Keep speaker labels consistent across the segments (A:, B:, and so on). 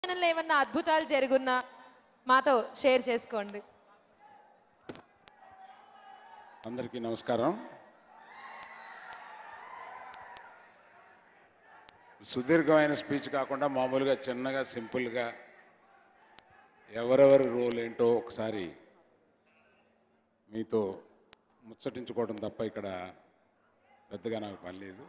A: ఛానల్లో ఏమన్నా అద్భుతాలు జరుగున్నా మాతో షేర్ చేసుకోండి.
B: అందరికీ నమస్కారం. సుదీర్ఘమైన స్పీచ్ కాకుండా మామూలుగా చిన్నగా సింపుల్గా ఎవరెవరి రోల్ ఏంటో ఒకసారి మీతో ముచ్చటించుకోవడం తప్ప ఇక్కడ పెద్దగా నాకు పని లేదు.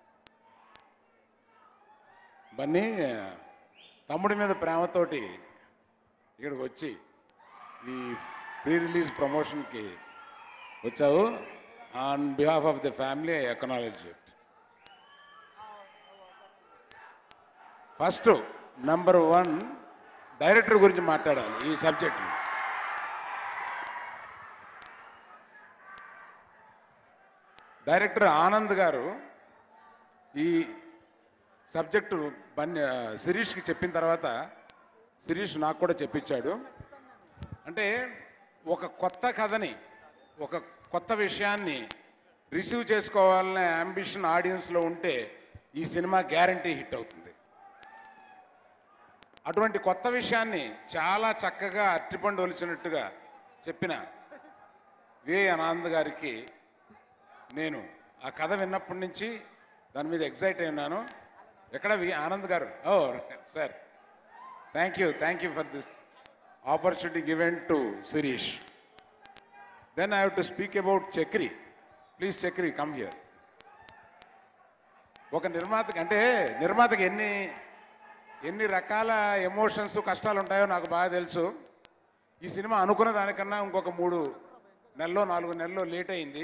B: బన్నీ తమ్ముడి మీద ప్రేమతోటి ఇక్కడికి వచ్చి ఈ ప్రీ రిలీజ్ ప్రమోషన్కి వచ్చావు. On behalf of the family I acknowledge it. First number 1 director గురించి మాట్లాడాలి ఈ సబ్జెక్ట్. డైరెక్టర్ ఆనంద్ గారు ఈ సబ్జెక్టు శిరీష్కి చెప్పిన తర్వాత శిరీష్ నాకు కూడా చెప్పించాడు. అంటే ఒక కొత్త కథని, ఒక కొత్త విషయాన్ని రిసీవ్ చేసుకోవాలనే అంబిషన్ ఆడియన్స్లో ఉంటే ఈ సినిమా గ్యారంటీ హిట్ అవుతుంది. అటువంటి కొత్త విషయాన్ని చాలా చక్కగా అట్టిపండు ఒలిచినట్టుగా చెప్పిన వి ఆనంద్ గారికి నేను ఆ కథ విన్నప్పటి నుంచి దాని మీద ఎక్సైట్ అయినాను. ఎక్కడ వి ఆనంద్ గారు? Oh sir, thank you for this opportunity given to Shirish. Then I have to speak about Chakri. Please Chakri, come here. ఒక నిర్మాతకి అంటే నిర్మాతకి ఎన్ని రకాల ఎమోషన్స్ కష్టాలు ఉంటాయో నాకు బాగా తెలుసు. ఈ సినిమా అనుకున్న దానికన్నా ఇంకొక 3 నెలలో 4 నెలల్లో లేట్ అయింది.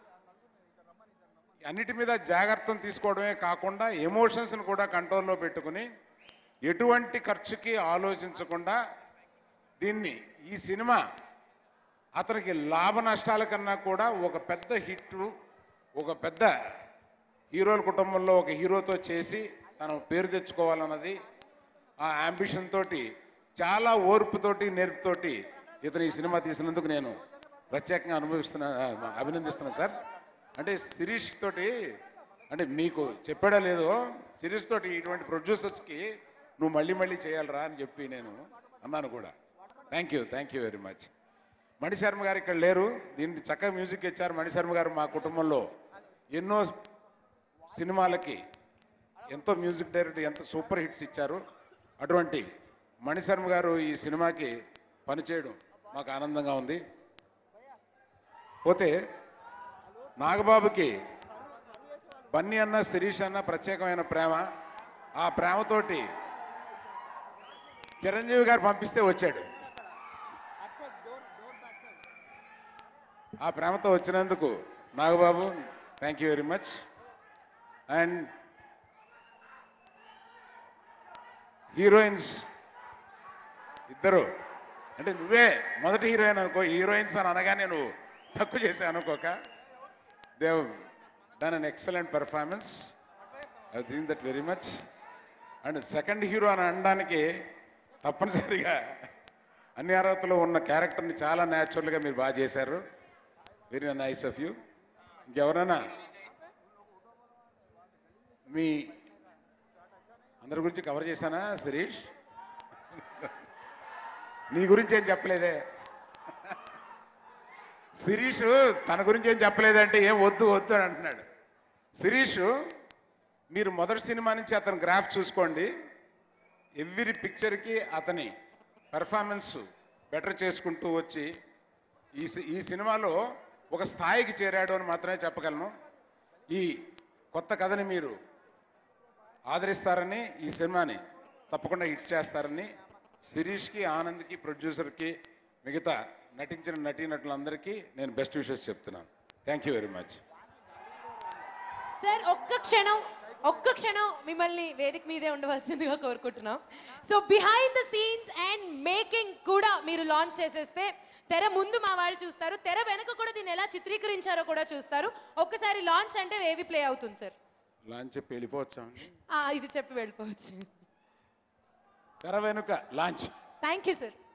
B: అన్నిటి మీద జాగ్రత్తలు తీసుకోవడమే కాకుండా ఎమోషన్స్ని కూడా కంట్రోల్లో పెట్టుకుని ఎటువంటి ఖర్చుకి ఆలోచించకుండా దీన్ని ఈ సినిమా అతనికి లాభ నష్టాల కన్నా కూడా ఒక పెద్ద హిట్, ఒక పెద్ద హీరోల కుటుంబంలో ఒక హీరోతో చేసి తను పేరు తెచ్చుకోవాలన్నది ఆ అంబిషన్ తోటి, చాలా ఓర్పుతోటి నేర్పుతోటి ఇతను ఈ సినిమా తీసినందుకు నేను ప్రత్యేకంగా అభినందిస్తున్నాను సార్. అంటే శిరీష్ తోటి, అంటే మీకు చెప్పాడో లేదో, శిరీష్ తోటి ఇటువంటి ప్రొడ్యూసర్స్కి నువ్వు మళ్ళీ చేయాలరా అని చెప్పి నేను అన్నాను కూడా. Thank you very much. Manisharma గారు ఇక్కడ లేరు, దీనికి చక్కగా మ్యూజిక్ ఇచ్చారు. మణిశర్మ గారు మా కుటుంబంలో ఎన్నో సినిమాలకి ఎంతో మ్యూజిక్ డైరెక్టర్, ఎంతో సూపర్ హిట్స్ ఇచ్చారు. అటువంటి మణిశర్మ గారు ఈ సినిమాకి పనిచేయడం మాకు ఆనందంగా ఉంది. పోతే నాగబాబుకి బన్నీ అన్న, శిరీష్ అన్న ప్రత్యేకమైన ప్రేమ. ఆ ప్రేమతోటి చిరంజీవి గారు పంపిస్తే వచ్చాడు. ఆ ప్రేమతో వచ్చినందుకు Nagababu thank you very much. And heroines ఇద్దరు, అంటే నువ్వే మొదటి హీరోయిన్ అనుకో, హీరోయిన్స్ అని అనగానే నువ్వు తక్కువ చేసా అనుకోక. They have done an excellent performance. I think that very much. And second hero అని అనడానికి తప్పనిసరిగా అన్ని అర్హతలో ఉన్న క్యారెక్టర్ని చాలా న్యాచురల్గా మీరు బాగా చేశారు. Very nice of you. ఇంకెవరైనా మీ అందరి గురించి కవర్ చేశానా శిరీష్? నీ గురించి ఏం చెప్పలేదే. శిరీష్ తన గురించి ఏం చెప్పలేదంటే ఏం వద్దు అని అంటున్నాడు. శిరీష్, మీరు మొదటి సినిమా నుంచి అతని గ్రాఫ్ చూసుకోండి. ఎవ్రీ పిక్చర్కి అతని పెర్ఫార్మెన్స్ బెటర్ చేసుకుంటూ వచ్చి ఈ సినిమాలో ఒక స్థాయికి చేరాడు అని మాత్రమే చెప్పగలను. ఈ కొత్త కథని మీరు ఆదరిస్తారని, ఈ సినిమాని తప్పకుండా హిట్ చేస్తారని శిరీష్కి, ఆనంద్కి, ప్రొడ్యూసర్కి, మిగతా నటించిన నటీనటులందరికీ నేను బెస్ట్ విషెస్ చెప్తున్నాను. Thank you very much.
A: Sir ఒక్క క్షణం మిమ్మల్ని వేదిక మీదే ఉండవలసిందిగా కోరుకుంటున్నాం. So behind the scenes and making కూడా మీరు లాంచ్ చేసేస్తే తెర ముందు మా వాళ్ళు చూస్తారు, తెర వెనక కూడా దీన్ని ఎలా చిత్రీకరించారో కూడా చూస్తారు. ఒక్కసారి లాంచ్ అంటే ఏవి ప్లే అవుతుంది సార్?
B: లాంచ్ చెప్పి వెళ్ళిపోవచ్చా?
A: ఇది చెప్పి వెళ్ళిపోవచ్చు.
B: తెర వెనుక లాంచ్.
A: Thank you sir.